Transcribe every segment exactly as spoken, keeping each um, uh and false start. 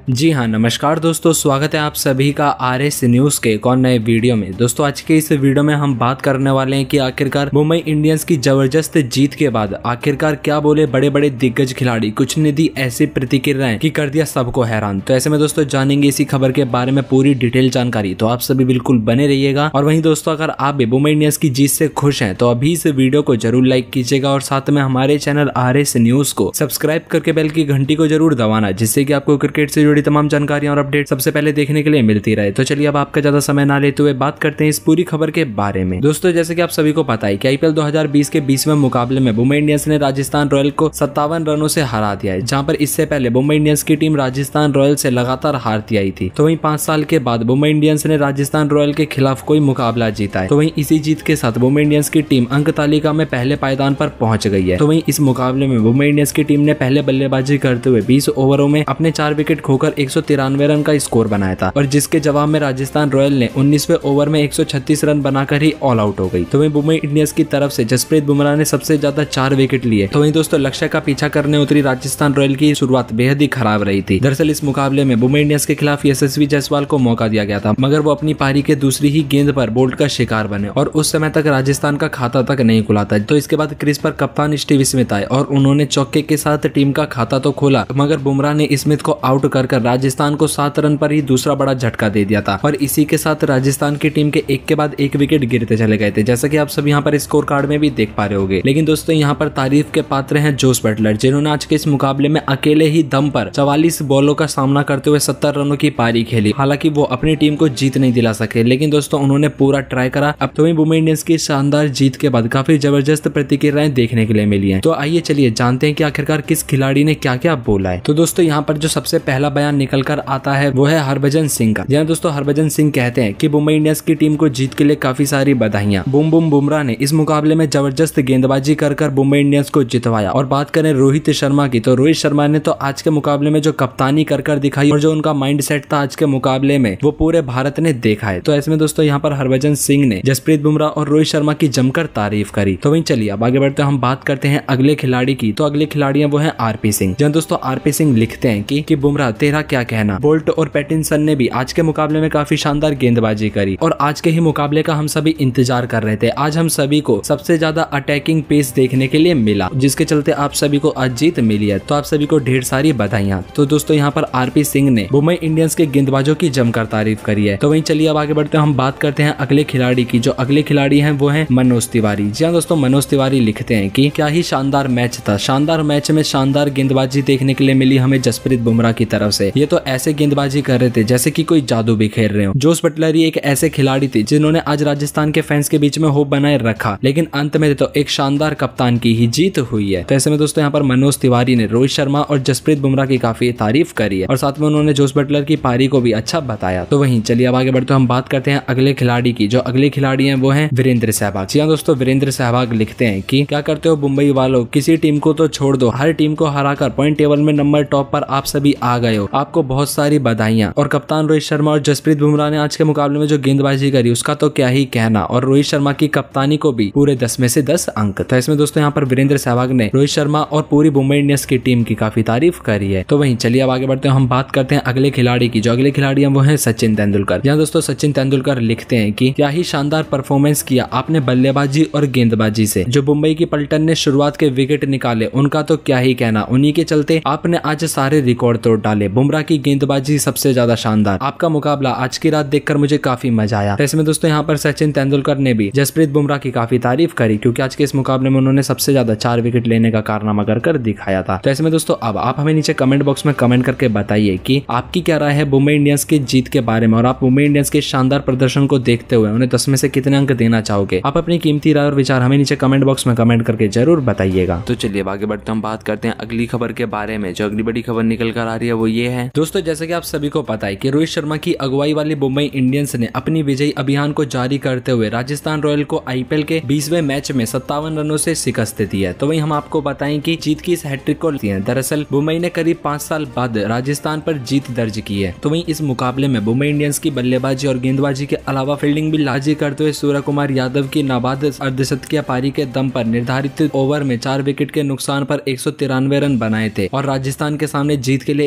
जी हाँ, नमस्कार दोस्तों, स्वागत है आप सभी का आर एस न्यूज के एक और नए वीडियो में। दोस्तों आज के इस वीडियो में हम बात करने वाले हैं कि आखिरकार मुंबई इंडियंस की जबरदस्त जीत के बाद आखिरकार क्या बोले बड़े बड़े दिग्गज खिलाड़ी। कुछ ने दी ऐसी प्रतिक्रियाएं कि कर दिया सबको हैरान। तो ऐसे में दोस्तों जानेंगे इसी खबर के बारे में पूरी डिटेल जानकारी, तो आप सभी बिल्कुल बने रहिएगा। और वहीं दोस्तों अगर आप भी मुंबई इंडियंस की जीत से खुश हैं तो अभी इस वीडियो को जरूर लाइक कीजिएगा और साथ में हमारे चैनल आर एस न्यूज को सब्सक्राइब करके बेल की घंटी को जरूर दबाना, जिससे कि आपको क्रिकेट से तमाम जानकारियां और अपडेट सबसे पहले देखने के लिए मिलती रहे। तो चलिए अब आपका ज्यादा समय ना लेते हुए बात करते हैं इस पूरी खबर के बारे में। दोस्तों जैसे कि आप सभी को पता है कि आईपीएल दो हज़ार बीस के बीसवें मुकाबले में मुंबई इंडियंस ने राजस्थान रॉयल को सत्तावन रनों से हरा दिया है, जहां पर इससे पहले मुंबई इंडियंस की टीम राजस्थान रॉयल से लगातार हारती आई थी। तो वहीं पांच साल के बाद मुंबई इंडियंस ने राजस्थान रॉयल के खिलाफ कोई मुकाबला जीता है। तो वहीं इसी जीत के साथ मुंबई इंडियंस की टीम अंक तालिका में पहले पायदान पर पहुंच गई है। तो वहीं इस मुकाबले में मुंबई इंडियंस की टीम ने पहले बल्लेबाजी करते हुए बीस ओवरों में अपने चार विकेट खोकर एक सौ तिरानवे रन का स्कोर बनाया था, और जिसके जवाब में राजस्थान रॉयल ने उन्नीसवें ओवर में एक सौ छत्तीस रन बनाकर ही ऑल आउट हो गई। तो वहीं मुंबई इंडियंस की तरफ से जसप्रीत बुमराह ने सबसे ज्यादा चार विकेट लिए। तो वहीं दोस्तों लक्ष्य का पीछा करने उतरी राजस्थान रॉयल की शुरुआत बेहद ही खराब रही थी। दरअसल इस मुकाबले में मुंबई इंडियंस के खिलाफ यशस्वी जायसवाल को मौका दिया गया था, मगर वो अपनी पारी के दूसरी ही गेंद पर बोल्ट का शिकार बने और उस समय तक राजस्थान का खाता तक नहीं खुला था। तो इसके बाद क्रीज पर कप्तान स्टीव स्मिथ आए और उन्होंने चौके के साथ टीम का खाता तो खोला, मगर बुमराह ने स्मिथ को आउट कर कर राजस्थान को सात रन पर ही दूसरा बड़ा झटका दे दिया था। और इसी के साथ राजस्थान की टीम के एक के बाद एक विकेट गिरते चले गए थे, जैसा कि आप सब यहाँ पर स्कोर कार्ड में भी देख पा रहे होंगे। लेकिन दोस्तों यहाँ पर तारीफ के पात्र हैं जोस बटलर, जिन्होंने आज के इस मुकाबले में अकेले ही दम पर चवालीस बॉलों का सामना करते हुए सत्तर रनों की पारी खेली। हालांकि वो अपनी टीम को जीत नहीं दिला सके, लेकिन दोस्तों उन्होंने पूरा ट्राई करा। अब तो मुंबई इंडियंस की शानदार जीत के बाद काफी जबरदस्त प्रतिक्रियाएं देखने के लिए मिली है। तो आइए चलिए जानते हैं कि आखिरकार किस खिलाड़ी ने क्या क्या बोला है। तो दोस्तों यहाँ पर जो सबसे पहला बयान निकल कर आता है वो है हरभजन सिंह का। जहाँ दोस्तों हरभजन सिंह कहते हैं कि मुंबई इंडियंस की टीम को जीत के लिए काफी सारी बधाइयां। बूम बूम बुमराह ने इस मुकाबले में जबरदस्त गेंदबाजी कर कर मुंबई इंडियंस को जितवाया। और बात करें रोहित शर्मा की, तो रोहित शर्मा ने तो आज के मुकाबले में जो कप्तानी कर कर दिखाई और जो उनका माइंडसेट था आज के मुकाबले में, वो पूरे भारत ने देखा है। तो ऐसे में दोस्तों यहाँ पर हरभजन सिंह ने जसप्रीत बुमराह और रोहित शर्मा की जमकर तारीफ करी। तो वहीं चलिए अब आगे बढ़ते हम बात करते हैं अगले खिलाड़ी की। तो अगले खिलाड़ी वो है आरपी सिंह। जहाँ दोस्तों आरपी सिंह लिखते हैं कि, कि बुमराह तेरा क्या कहना। बोल्ट और पैटिंसन ने भी आज के मुकाबले में काफी शानदार गेंदबाजी करी और आज के ही मुकाबले का हम सभी इंतजार कर रहे थे। आज हम सभी को सबसे ज्यादा अटैकिंग पेस देखने के लिए मिला, जिसके चलते आप सभी को आज जीत मिली है। तो आप सभी को ढेर सारी बधाइयां। तो दोस्तों यहाँ पर आरपी सिंह ने मुंबई इंडियंस के गेंदबाजों की जमकर तारीफ करी है। तो वहीं चलिए अब आगे बढ़ते हैं हम बात करते हैं अगले खिलाड़ी की। जो अगले खिलाड़ी हैं वो हैं मनोज तिवारी। जी हाँ दोस्तों, मनोज तिवारी लिखते हैं कि क्या ही शानदार मैच था। शानदार मैच में शानदार गेंदबाजी देखने के लिए मिली हमें जसप्रीत बुमराह की तरफ से। ये तो ऐसे गेंदबाजी कर रहे थे जैसे कि कोई जादू भी खेल रहे हो। जोस बटलर ही एक ऐसे खिलाड़ी थे जिन्होंने आज राजस्थान के फैंस के बीच में होप बनाए रखा, लेकिन अंत में तो एक शानदार कप्तान की ही जीत हुई है। तो ऐसे में दोस्तों यहाँ पर मनोज तिवारी ने रोहित शर्मा और जसप्रीत बुमराह की काफी तारीफ करी है और साथ में उन्होंने जोस बटलर की पारी को भी अच्छा बताया। तो वहीं चलिए अब आगे बढ़ते हम बात करते हैं अगले खिलाड़ी की। जो अगले खिलाड़ी हैं वो हैं वीरेंद्र सहवाग। जी हाँ दोस्तों, वीरेंद्र सहवाग लिखते हैं कि क्या करते हो मुंबई वालों, किसी टीम को तो छोड़ दो, हर टीम को हराकर पॉइंट टेबल में नंबर टॉप पर आप सभी आ गए हो। आपको बहुत सारी बधाइयां। और कप्तान रोहित शर्मा और जसप्रीत बुमराह ने आज के मुकाबले में जो गेंदबाजी करी उसका तो क्या ही कहना, और रोहित शर्मा की कप्तानी को भी पूरे दस में से दस अंक। तो इसमें दोस्तों यहाँ पर वीरेंद्र सहवाग ने रोहित शर्मा और पूरी मुंबई इंडियंस की टीम की काफी तारीफ करी है। तो वहीं चलिए अब आगे बढ़ते हैं हम बात करते हैं अगले खिलाड़ी की। जो अगले खिलाड़ी हैं वो हैं सचिन तेंदुलकर। यहाँ दोस्तों सचिन तेंदुलकर लिखते हैं कि क्या ही शानदार परफॉर्मेंस किया आपने बल्लेबाजी और गेंदबाजी से। जो मुंबई की पलटन ने शुरुआत के विकेट निकाले उनका तो क्या ही कहना, उन्हीं के चलते आपने आज सारे रिकॉर्ड तोड़ डाले। बुमराह की गेंदबाजी सबसे ज्यादा शानदार। आपका मुकाबला आज की रात देखकर मुझे काफी मजा आया। ऐसे में दोस्तों यहाँ पर सचिन तेंदुलकर ने भी जसप्रीत बुमराह की काफी तारीफ करी, क्योंकि आज के इस मुकाबले में उन्होंने सबसे ज्यादा चार विकेट लेने का कारनामा कर कर दिखाया था। तो ऐसे में दोस्तों अब आप हमें नीचे कमेंट बॉक्स में कमेंट करके बताइए कि आपकी क्या राय है मुंबई इंडियंस की जीत के बारे में, और आप मुंबई इंडियंस के शानदार प्रदर्शन को देखते हुए उन्हें दस में से कितने अंक देना चाहोगे। आप अपनी कीमती राय और विचार हमें नीचे कमेंट बॉक्स में कमेंट करके जरूर बताइएगा। तो चलिए आगे बढ़ते हम बात करते हैं अगली खबर के बारे में। जो अगली बड़ी खबर निकल कर आ रही है वो ये है दोस्तों, जैसे कि आप सभी को पता है कि रोहित शर्मा की अगुवाई वाली मुंबई इंडियंस ने अपनी विजयी अभियान को जारी करते हुए राजस्थान रॉयल को आईपीएल के बीसवें मैच में सत्तावन रनों से शिकस्त दी है। तो वहीं हम आपको बताएं कि जीत की इस हैट्रिक को दी है। दरअसल मुंबई ने करीब पांच साल बाद राजस्थान पर जीत दर्ज की है। तो वहीं इस मुकाबले में मुंबई इंडियंस की बल्लेबाजी और गेंदबाजी के अलावा फील्डिंग भी लाजी करते हुए सूर्य कुमार यादव की नाबाद अर्धशतकीय पारी के दम पर निर्धारित ओवर में चार विकेट के नुकसान पर एक सौ तिरानवे रन बनाए थे और राजस्थान के सामने जीत के लिए एक सौ चौरानवे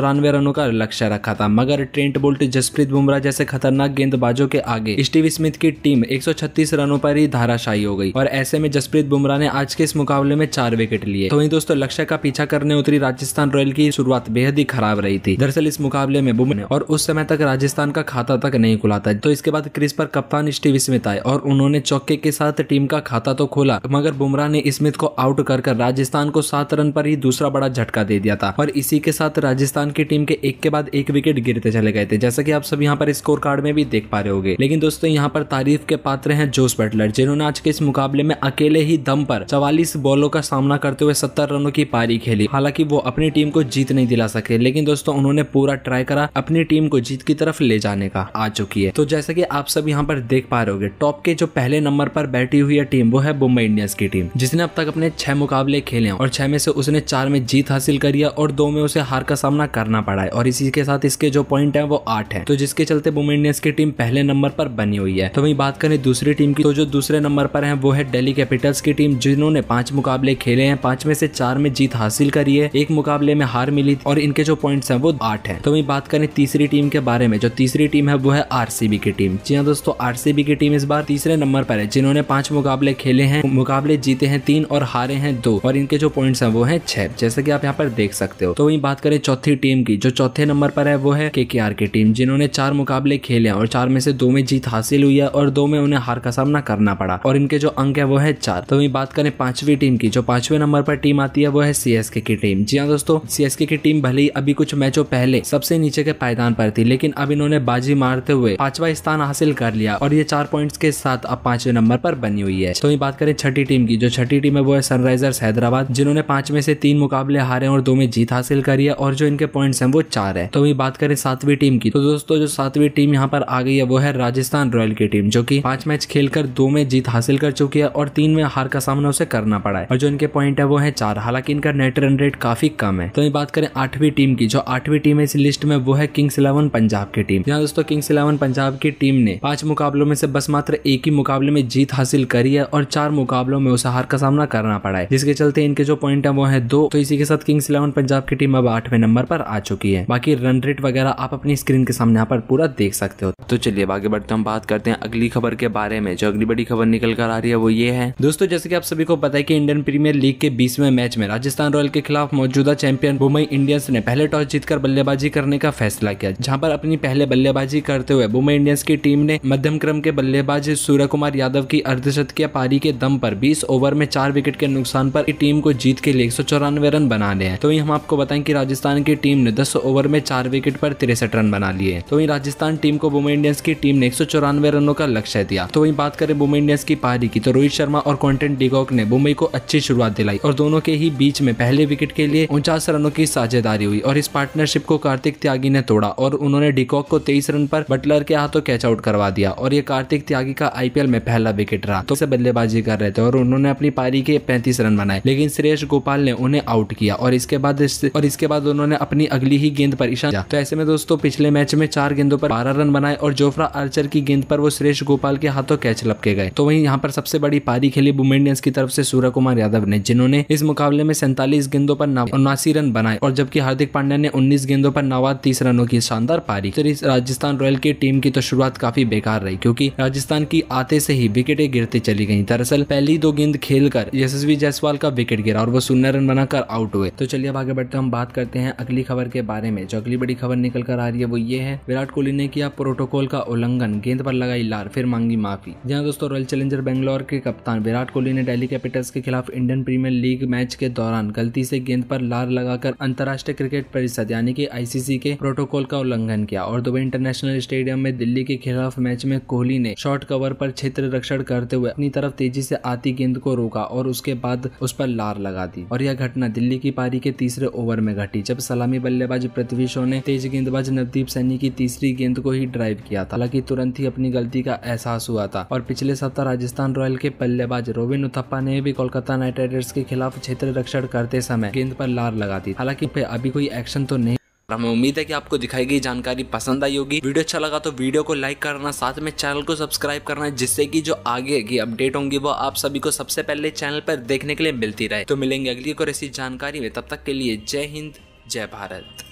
चौरानवे रनों का लक्ष्य रखा था, मगर ट्रेंट बोल्ट, जसप्रीत बुमराह जैसे खतरनाक गेंदबाजों के आगे स्टीव स्मिथ की टीम एक सौ छत्तीस रनों पर ही धाराशायी हो गई और ऐसे में जसप्रीत बुमराह ने आज के इस मुकाबले में चार विकेट लिए। तो वहीं दोस्तों लक्ष्य का पीछा करने उतरी राजस्थान रॉयल की शुरुआत बेहद ही खराब रही थी। दरअसल इस मुकाबले में बुमराह और उस समय तक राजस्थान का खाता तक नहीं खुला था। तो इसके बाद क्रीज पर कप्तान स्टीव स्मिथ आए और उन्होंने चौके के साथ टीम का खाता तो खोला, मगर बुमराह ने स्मिथ को आउट कर कर राजस्थान को सात रन पर ही दूसरा बड़ा झटका दे दिया था और इसी के साथ राजस्थान की टीम के एक के बाद एक विकेट गिरते चले गए थे, जैसा कि आप सब यहाँ पर स्कोर कार्ड में भी देख पा रहे होंगे। लेकिन दोस्तों यहाँ पर तारीफ के पात्र हैं जोस बटलर, जिन्होंने आज के इस मुकाबले में अकेले ही दम पर चवालीस बॉलों का सामना करते हुए सत्तर रनों की पारी खेली। हालांकि वो अपनी टीम को जीत नहीं दिला सके, लेकिन दोस्तों उन्होंने पूरा ट्राई करा अपनी टीम को जीत की तरफ ले जाने का। आ चुकी है। तो जैसा कि आप सब यहाँ पर देख पा रहे होंगे, टॉप के जो पहले नंबर पर बैठी हुई है टीम वो है मुंबई इंडियंस की टीम, जिसने अब तक अपने छह मुकाबले खेले और छह में से उसने चार में जीत हासिल करी है और दो में उसे हार का सामना करना पड़ा है और इसी के साथ इसके जो पॉइंट है वो आठ है। तो जिसके चलते मुंबई इंडियंस की टीम पहले नंबर पर बनी हुई है। तो वहीं बात करें दूसरी टीम की, तो जो दूसरे नंबर पर है वो है दिल्ली कैपिटल्स की टीम, जिन्होंने पांच मुकाबले खेले हैं, पांच में से चार में जीत हासिल करी है, एक मुकाबले में हार मिली और इनके जो पॉइंट्स हैं वो आठ है। तो वहीं बात करें तीसरी टीम के बारे में, जो तीसरी टीम है वो है आरसीबी की टीम। जी हाँ दोस्तों, आरसीबी की टीम इस बार तीसरे नंबर पर है, जिन्होंने पांच मुकाबले खेले हैं, मुकाबले जीते हैं तीन और हारे हैं दो और इनके जो पॉइंट्स हैं वो हैं छह, जैसे कि आप यहाँ पर देख सकते हो। तो वहीं बात करें चौथी टीम की, जो चौथे नंबर पर है वो है केकेआर की टीम, जिन्होंने चार मुकाबले खेले और चार में से दो में जीत हासिल हुई है और दो में उन्हें हार का सामना करना पड़ा और इनके जो अंक है वो है चार। तो वहीं बात करें पांचवी टीम की, जो पांचवें नंबर पर टीम आती है वो है सीएसके की टीम। जी हाँ दोस्तों, सीएसके की टीम भले ही अभी कुछ मैचों पहले सबसे नीचे के पायदान पर थी, लेकिन अब इन्होंने बाजी मारते हुए पांचवा स्थान हासिल कर लिया और ये चार पॉइंट्स के साथ अब पांचवें नंबर पर बनी हुई है। तो वहीं बात करें छठी टीम की, जो छठी टीम है वो है सनराइजर्स हैदराबाद, जिन्होंने पांच में से तीन मुकाबले हारे और दो में जीत हासिल करी है और जो इनके पॉइंट्स हैं वो चार है। तो वहीं बात करें सातवीं टीम की, तो दोस्तों जो सातवीं टीम यहाँ पर आ गई है वो है राजस्थान रॉयल की टीम, जो कि पांच मैच खेलकर दो में जीत हासिल कर चुकी है और तीन में हार का सामना उसे करना पड़ा है और जो इनके पॉइंट है वो है चार। हालांकि इनका नेट रन रेट काफी कम है। तो वहीं बात करें आठवीं टीम की, जो आठवीं टीम है इस लिस्ट में वो है किंग्स इलेवन पंजाब की टीम। यहाँ दोस्तों किंग्स इलेवन पंजाब की टीम ने पांच मुकाबलों में से बस मात्र एक ही मुकाबले में जीत हासिल करी है और चार मुकाबलों में उसे हार का सामना करना पड़ा है, जिसके चलते इनके जो पॉइंट है वो है दो। तो इसी के साथ किंग्स इलेवन पंजाब की टीम अब आठवें नंबर पर आ चुकी है। बाकी रन रेट वगैरह आप अपनी स्क्रीन के सामने यहाँ पर पूरा देख सकते हो। तो चलिए आगे बढ़ते हम बात करते हैं अगली खबर के बारे में। जो अगली बड़ी खबर निकल कर आ रही है वो ये है दोस्तों, जैसे कि आप सभी को पता है कि इंडियन प्रीमियर लीग के बीसवें मैच में राजस्थान रॉयल के खिलाफ मौजूदा चैंपियन मुंबई इंडियंस ने पहले टॉस जीतकर बल्लेबाजी करने का फैसला किया, जहां पर अपनी पहले बल्लेबाजी करते हुए मुंबई इंडियंस की टीम ने मध्यम क्रम के बल्लेबाज सूर्य कुमार यादव की अर्धशतकीय पारी के दम पर बीस ओवर में चार विकेट के नुकसान पर टीम को जीत के लिए एक सौ चौरानवे रन बनाने हैं। तो वहीं हम आपको बताएं कि राजस्थान की टीम ने दस ओवर में चार विकेट पर तिरसठ रन बना लिए। तो वहीं राजस्थान टीम को मुंबई इंडियंस की टीम ने एक सौ चौरानवे रनों का लक्ष्य दिया। तो वहीं बात करें मुंबई इंडियंस की पारी की, तो रोहित शर्मा और क्विंटन डिकॉक ने मुंबई को अच्छी शुरुआत दिलाई और दोनों के ही बीच में पहले विकेट के लिए उनचास रनों की साझेदारी हुई और इस पार्टनरशिप को कार्तिक त्यागी ने तोड़ा और उन्होंने डिकॉक को तेईस रन पर बटलर के हाथों कैच आउट करवा दिया और ये कार्तिक त्यागी का आईपीएल में पहला विकेट रहा। तो से बल्लेबाजी कर रहे थे और उन्होंने अपनी पारी के पैंतीस रन बनाए, लेकिन श्रेयस गोपाल ने उन्हें आउट किया और इसके बाद और इसके बाद उन्होंने अपनी अगली ही गेंद पर इशारा। तो ऐसे में दोस्तों पिछले मैच में चार गेंदों पर बारह रन बनाए और जोफ्रा आर्चर की गेंद पर वो श्रेयस गोपाल के हाथों कैच लपके गए। तो वहीं यहाँ पर सबसे बड़ी पारी खेली मुंबई इंडियंस की तरफ से सूर्य कुमार यादव ने, जिन्होंने इस मुकाबले में सैंतालीस गेंदों पर उनासी रन बनाए और जबकि हार्दिक पांड्या ने उन्नीस गेंदों पर नवाद तीस रनों की शानदार पारी। तो इस राजस्थान रॉयल की टीम की तो शुरुआत काफी बेकार रही, क्योंकि राजस्थान की आते से ही विकेटें गिरती चली गई। दरअसल पहली दो गेंद खेलकर यशस्वी जायसवाल का विकेट गिरा और वो शून्य रन बनाकर आउट हुए। तो चलिए अब आगे बढ़ते हम बात करते हैं अगली खबर के बारे में। जो अगली बड़ी खबर निकल कर आ रही है वो ये है, विराट कोहली ने किया प्रोटोकॉल का उल्लंघन, गेंद पर लगाई लार, फिर मांगी माफी। जहां दोस्तों रॉयल चैलेंजर बेंगलोर के कप्तान विराट कोहली ने दिल्ली कैपिटल्स के खिलाफ इंडियन प्रीमियर लीग मैच के दौरान गलती से गेंद पर लार लगाकर अंतर्राष्ट्रीय क्रिकेट परिषद यानी कि आईसीसी के प्रोटोकॉल का उल्लंघन किया और दुबई इंटरनेशनल स्टेडियम में दिल्ली के खिलाफ मैच में कोहली ने शॉर्ट कवर पर क्षेत्र रक्षण करते हुए अपनी तरफ तेजी से आती गेंद को रोका और उसके बाद उस पर लार लगा दी और यह घटना दिल्ली की पारी के तीसरे ओवर में घटी, जब सलामी बल्लेबाज पृथ्वी शॉ ने तेज गेंदबाज नवदीप सैनी की तीसरी गेंद को ही ड्राइव किया था। हालांकि तुरंत ही अपनी गलती का एहसास हुआ था और पिछले सप्ताह राजस्थान रॉयल के बल्लेबाज रोबिन उथप्पा ने भी कोलकाता नाइट राइडर्स के खिलाफ क्षेत्र रक्षण करते समय गेंद पर लार लगा दी। हालांकि अभी कोई एक्शन तो नहीं। हमें उम्मीद है कि आपको दिखाई गई जानकारी पसंद आई होगी। वीडियो अच्छा लगा तो वीडियो को लाइक करना, साथ में चैनल को सब्सक्राइब करना, जिससे कि जो आगे की अपडेट होंगी वो आप सभी को सबसे पहले चैनल पर देखने के लिए मिलती रहे। तो मिलेंगे अगली और ऐसी जानकारी में, तब तक के लिए जय हिंद, जय भारत।